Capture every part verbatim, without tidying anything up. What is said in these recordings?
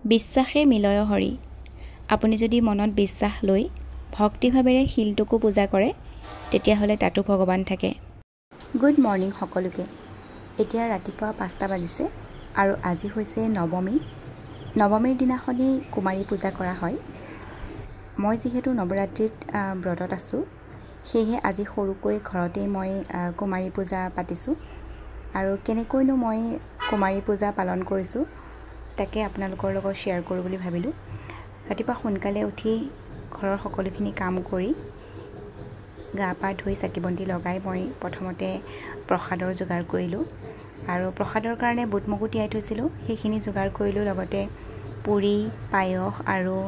বিশ্বাসে মিলয় হৰি। আপুনি যদি মনত বিশ্বাস লৈ ভক্তিভাৱেৰে শিলটোকো পূজা কৰে তেতিয়াহ'লে তাতো ভগৱান থাকে। গুড মৰ্ণিং সকলোকে। এতিয়া ৰাতিপুৱা পাঁচটা বাজিছে আৰু আজি হৈছে নৱমী। নৱমীৰ দিনাখনি কুমাৰী পূজা কৰা হয়। মই যিহেতু নৱৰাত্ৰিত ব্ৰতত আছোঁ, সেয়েহে আজি সৰুকৈ ঘৰতেই মই কুমাৰী পূজা পাতিছোঁ। আৰু কেনেকৈনো মই কুমাৰী পূজা পালন কৰিছোঁ তাকে আপোনালোকৰ লগত শ্বেয়াৰ কৰোঁ বুলি ভাবিলোঁ। ৰাতিপুৱা সোনকালে উঠি ঘৰৰ সকলোখিনি কাম কৰি গা পা ধুই চাকি বন্তি লগাই মই প্ৰথমতে প্ৰসাদৰ যোগাৰ কৰিলোঁ। আৰু প্ৰসাদৰ কাৰণে বুট মগু তিয়াই থৈছিলোঁ, সেইখিনি যোগাৰ কৰিলোঁ। লগতে পুৰি, পায়স আৰু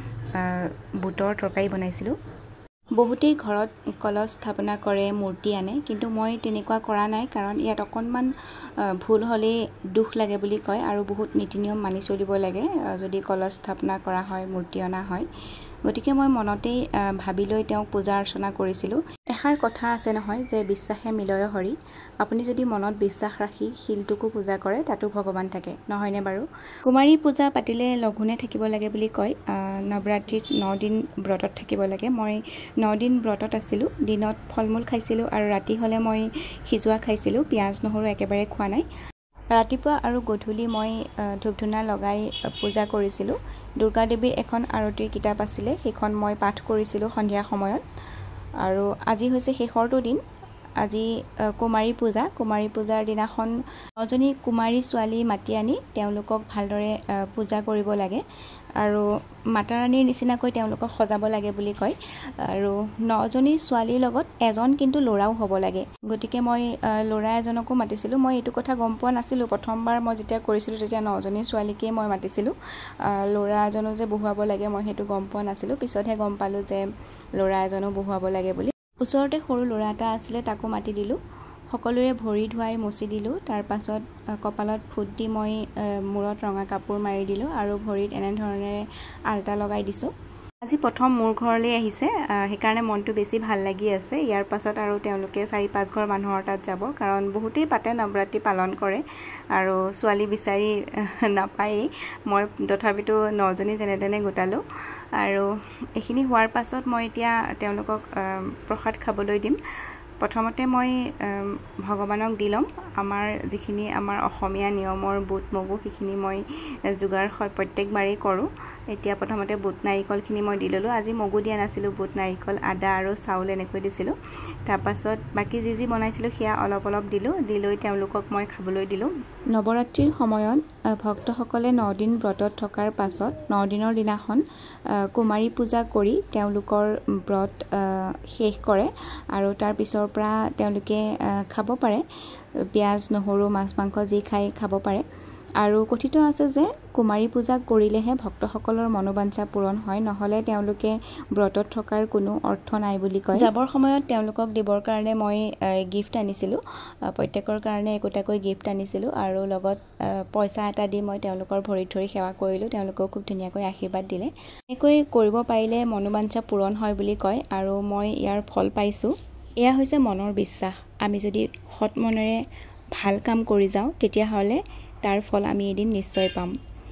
বুটৰ তৰকাৰী বনাইছিলোঁ। বহুতেই ঘৰত কলহ স্থাপনা কৰে, মূৰ্তি আনে, কিন্তু মই তেনেকুৱা কৰা নাই, কাৰণ ইয়াত অকণমান ভুল হ'লেই দুখ লাগে বুলি কয় আৰু বহুত নীতি নিয়ম মানি চলিব লাগে যদি কলহ স্থাপনা কৰা হয়, মূৰ্তি অনা হয়। গতিকে মই মনতেই ভাবি লৈ তেওঁক পূজা অৰ্চনা কৰিছিলোঁ। এষাৰ কথা আছে নহয় যে বিশ্বাসে মিলয় হৰি। আপুনি যদি মনত বিশ্বাস ৰাখি শিলটোকো পূজা কৰে তাতো ভগৱান থাকে, নহয়নে বাৰু? কুমাৰী পূজা পাতিলে লঘোণে থাকিব লাগে বুলি কয়। নৱৰাত্ৰিত ন দিন ব্ৰতত থাকিব লাগে। মই ন দিন ব্ৰতত আছিলোঁ। দিনত ফল মূল খাইছিলোঁ আৰু ৰাতি হ'লে মই সিজোৱা খাইছিলোঁ। পিঁয়াজ নহৰু একেবাৰে খোৱা নাই। ৰাতিপুৱা আৰু গধূলি মই ধূপ ধূনা লগাই পূজা কৰিছিলোঁ। দুৰ্গা দেৱীৰ এখন আৰতিৰ কিতাপ আছিলে, সেইখন মই পাঠ কৰিছিলোঁ সন্ধিয়া সময়ত। আৰু আজি হৈছে শেষৰটো দিন। আজি কুমাৰী পূজা। কুমাৰী পূজাৰ দিনাখন নজনী কুমাৰী ছোৱালী মাতি আনি তেওঁলোকক ভালদৰে পূজা কৰিব লাগে আৰু মাতা ৰাণীৰ নিচিনাকৈ তেওঁলোকক সজাব লাগে বুলি কয়। আৰু নজনী ছোৱালীৰ লগত এজন কিন্তু ল'ৰাও হ'ব লাগে। গতিকে মই ল'ৰা এজনকো মাতিছিলোঁ। মই এইটো কথা গম পোৱা নাছিলোঁ। প্ৰথমবাৰ মই যেতিয়া কৰিছিলোঁ তেতিয়া নজনী ছোৱালীকেই মই মাতিছিলোঁ। ল'ৰা এজনো যে বহুৱাব লাগে মই সেইটো গম পোৱা নাছিলোঁ। পিছতহে গম পালোঁ যে ল'ৰা এজনো বহুৱাব লাগে বুলি। ওচৰতে সৰু ল'ৰা এটা আছিলে, তাকো মাতি দিলোঁ। সকলোৰে ভৰি ধুৱাই মচি দিলোঁ। তাৰপাছত কপালত ফুট দি মই মূৰত ৰঙা কাপোৰ মাৰি দিলোঁ আৰু ভৰিত এনেধৰণেৰে আলতা লগাই দিছোঁ। আজি প্ৰথম মোৰ ঘৰলৈ আহিছে, সেইকাৰণে মনটো বেছি ভাল লাগি আছে। ইয়াৰ পাছত আৰু তেওঁলোকে চাৰি পাঁচ ঘৰ মানুহৰ তাত যাব, কাৰণ বহুতেই পাতে, নৱৰাত্ৰি পালন কৰে আৰু ছোৱালী বিচাৰি নাপায়েই। মই তথাপিতো নজনী যেনে তেনে গোটালোঁ। আৰু এইখিনি হোৱাৰ পাছত মই এতিয়া তেওঁলোকক প্ৰসাদ খাবলৈ দিম। প্ৰথমতে মই ভগৱানক দি ল'ম। আমাৰ যিখিনি আমাৰ অসমীয়া নিয়মৰ বুট মগু সেইখিনি মই যোগাৰ হয় প্ৰত্যেকবাৰেই কৰোঁ। এতিয়া প্ৰথমতে বুট নাৰিকলখিনি মই দি ল'লোঁ। আজি মগু দিয়া নাছিলোঁ, বুট নাৰিকল আদা আৰু চাউল এনেকৈ দিছিলোঁ। তাৰপাছত বাকী যি যি বনাইছিলোঁ সেয়া অলপ অলপ দিলোঁ। দি লৈ তেওঁলোকক মই খাবলৈ দিলোঁ। নৱৰাত্ৰিৰ সময়ত ভক্তসকলে ন দিন ব্ৰতত থকাৰ পাছত ন দিনৰ দিনাখন কুমাৰী পূজা কৰি তেওঁলোকৰ ব্ৰত শেষ কৰে আৰু তাৰ পিছৰ পৰা তেওঁলোকে খাব পাৰে। পিঁয়াজ নহৰু মাছ মাংস যি খাই খাব পাৰে। আৰু কথিত আছে যে কুমাৰী পূজা কৰিলেহে ভক্তসকলৰ মনোবাঞ্ছা পূৰণ হয়, নহ'লে তেওঁলোকে ব্ৰতত থকাৰ কোনো অৰ্থ নাই বুলি কয়। যাবৰ সময়ত তেওঁলোকক দিবৰ কাৰণে মই গিফ্ট আনিছিলোঁ। প্ৰত্যেকৰ কাৰণে একোটাকৈ গিফ্ট আনিছিলোঁ আৰু লগত পইচা এটা দি মই তেওঁলোকৰ ভৰিত ধৰি সেৱা কৰিলোঁ। তেওঁলোকেও খুব ধুনীয়াকৈ আশীৰ্বাদ দিলে। এনেকৈ কৰিব পাৰিলে মনোবাঞ্ছা পূৰণ হয় বুলি কয় আৰু মই ইয়াৰ ফল পাইছোঁ। এয়া হৈছে মনৰ বিশ্বাস। আমি যদি সৎ মনেৰে ভাল কাম কৰি যাওঁ তেতিয়াহ'লে তাৰ ফল আমি এদিন নিশ্চয় পাম।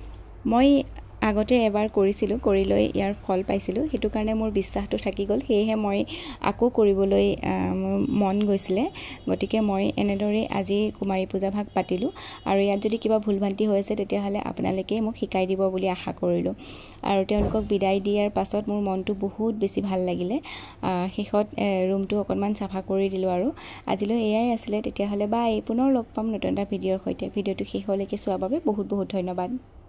মই আগতে এবাৰ কৰিছিলোঁ, কৰি লৈ ইয়াৰ ফল পাইছিলোঁ। সেইটো কাৰণে মোৰ বিশ্বাসটো থাকি গ'ল। সেয়েহে মই আকৌ কৰিবলৈ মোৰ মন গৈছিলে। গতিকে মই এনেদৰেই আজি কুমাৰী পূজা ভাগ পাতিলোঁ। আৰু ইয়াত যদি কিবা ভুল ভ্ৰান্তি হৈছে তেতিয়াহ'লে আপোনালোকেই মোক শিকাই দিব বুলি আশা কৰিলোঁ। আৰু তেওঁলোকক বিদায় দিয়াৰ পাছত মোৰ মনটো বহুত বেছি ভাল লাগিলে। শেষত ৰুমটো অকণমান চাফা কৰি দিলোঁ। আৰু আজিলৈ এয়াই আছিলে। তেতিয়াহ'লে বাই, পুনৰ লগ পাম নতুন এটা ভিডিঅ'ৰ সৈতে। ভিডিঅ'টো শেষলৈকে চোৱাৰ বাবে বহুত বহুত ধন্যবাদ।